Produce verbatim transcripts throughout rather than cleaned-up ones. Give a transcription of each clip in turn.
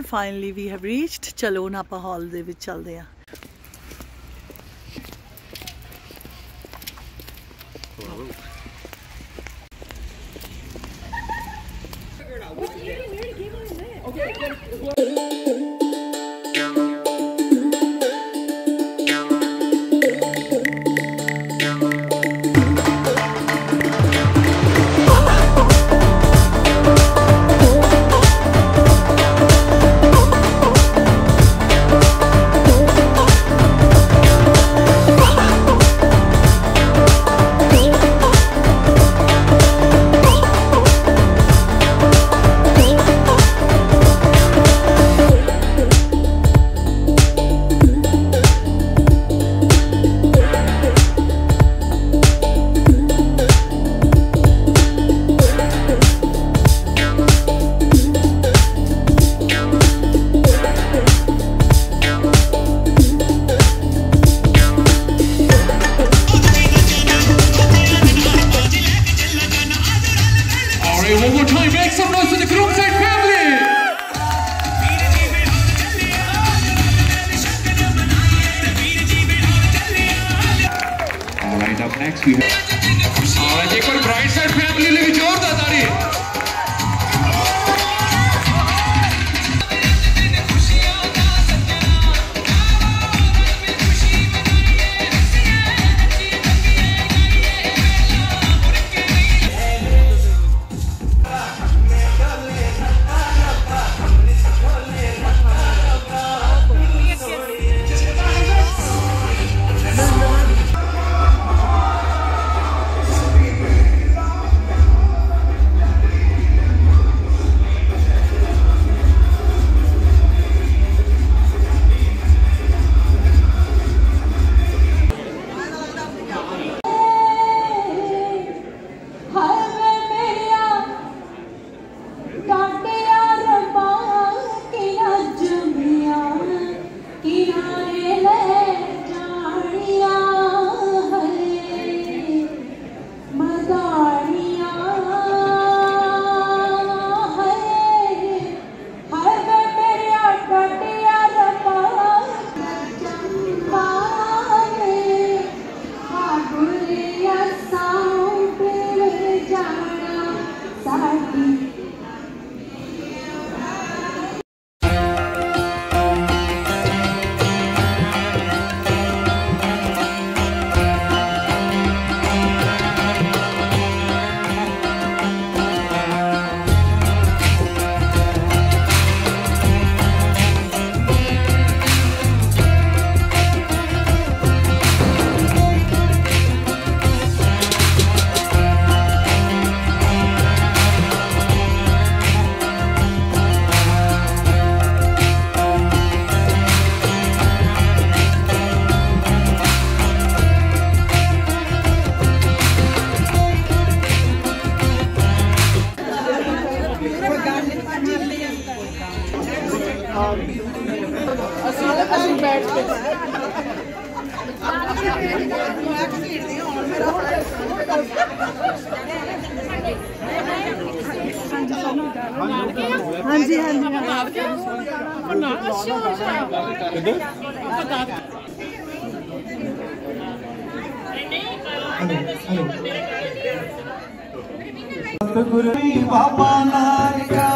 Finally we have reached. चलो हुण आपां हॉल दे विच चलदे आ। One more time, make some noise for the Groomside family! Alright, up next we have... Alright, एक बार Brightside family लिए भी जोरदार ताली! हाँ जी हाँ जी बाबा नानका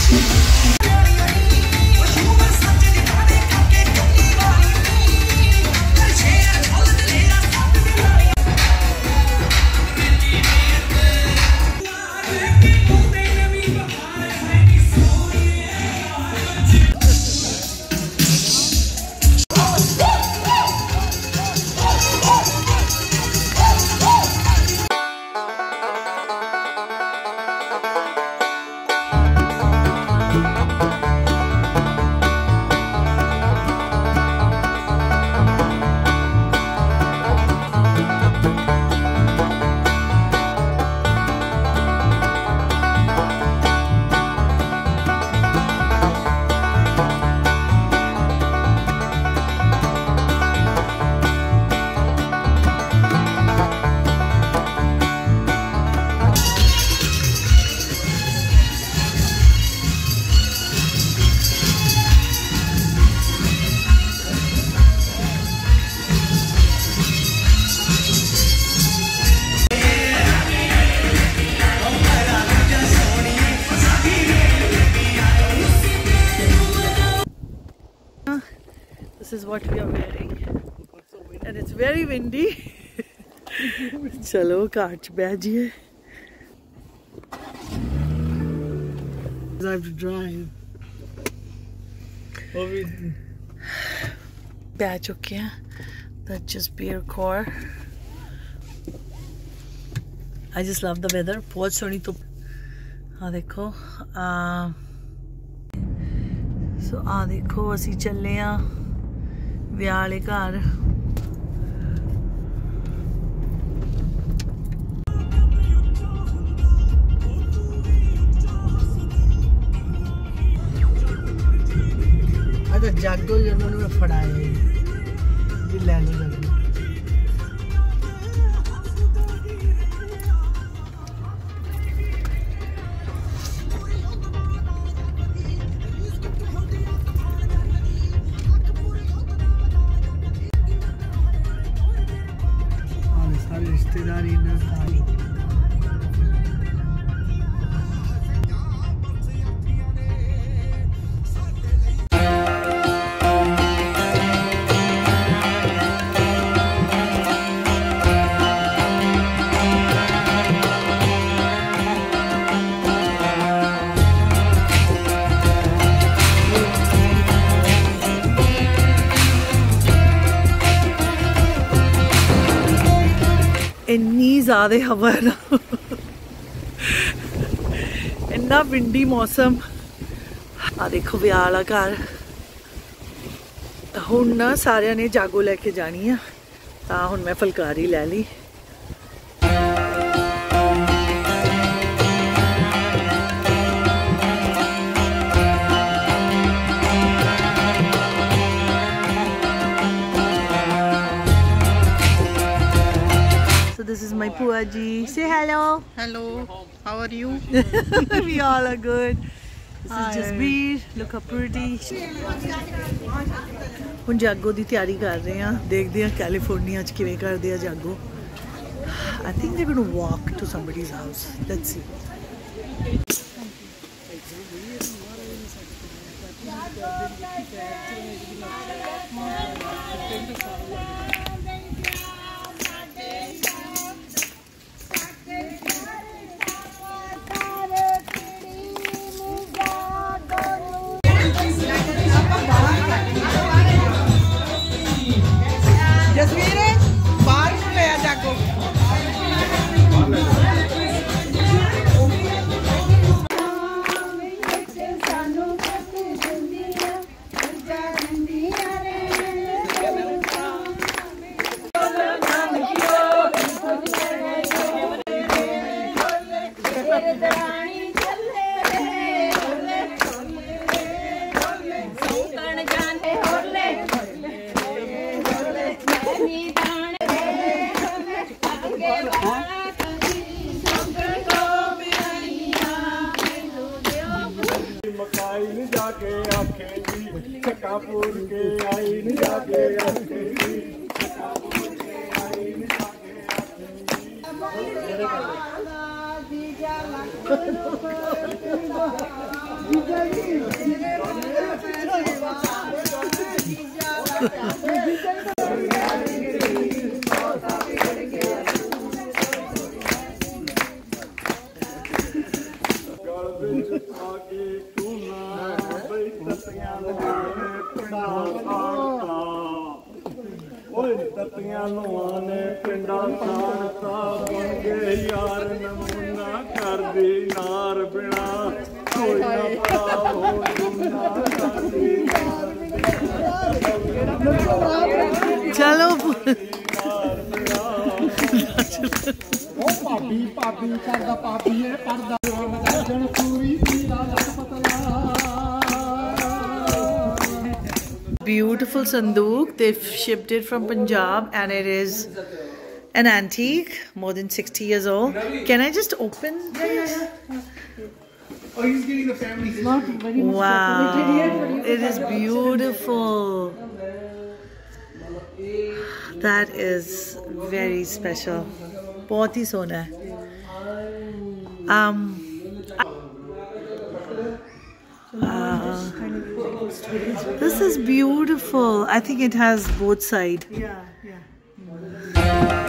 This is what we are wearing and it's very windy. चलो कार च बैठ जाइए. I have to drive. बैठ चुके हैं. That's just beer core. I just love the weather. बहुत सोहनी धुप. हाँ देखो. So आ देखो असी चले आ विआह वाले घर. अच्छा जागो ही उन्होंने फड़ाया ये ले लो जागो. सारे रिश्तेदार इन्हें सारी इन्नी ज़्यादा हवा है ना. इन्ना विंडी मौसम. आ देखो विआह वाला घर. हुण ना सारियां ने जागो लैके जानी है तां हुण मैं फुलकारी लै ली. This is my Puaji. Say hello. Hello. How are you? We all are good. This Hi. is just Beer. Look how pretty. ਹੁਣ ਜਾਗੋ ਦੀ ਤਿਆਰੀ ਕਰ ਰਹੇ ਹਾਂ. ਦੇਖਦੇ ਹਾਂ ਕੈਲੀਫੋਰਨੀਆ 'ਚ ਕਿਵੇਂ ਕਰਦੇ ਆ ਜਾਗੋ. I think they're going to walk to somebody's house. Let's see. ਓਏ ਤਤੀਆਂ ਲੋਆਂ ਨੇ ਪਿੰਡਾਂ ਸਾੜਤਾ ਬਣ ਗਏ ਯਾਰ ਨਮੂਨਾ ਕਰਦੀ ਨਾਰ ਬਿਨਾ ਕੋਈ ਨਾ ਪਾਵੋ ਨਾ ਕਰਦੀ ਚਲੋ ਉਹ ਭਾਬੀ ਭਾਬੀ ਕਰਦਾ ਭਾਬੀ ਇਹ ਪਰਦਾ ਜਣ ਪੂਰੀ ਦਾ ਲੱਕ ਪਤਲਾ beautiful sandook. They've shipped it from Punjab and it is an antique, more than sixty years old. Can I just open this? Oh, he's getting the family. Not very much Wow, decorated. it is beautiful. That is very special. बहुत ही सोना है. Um, uh, this is beautiful. I think it has both sides. Yeah, yeah.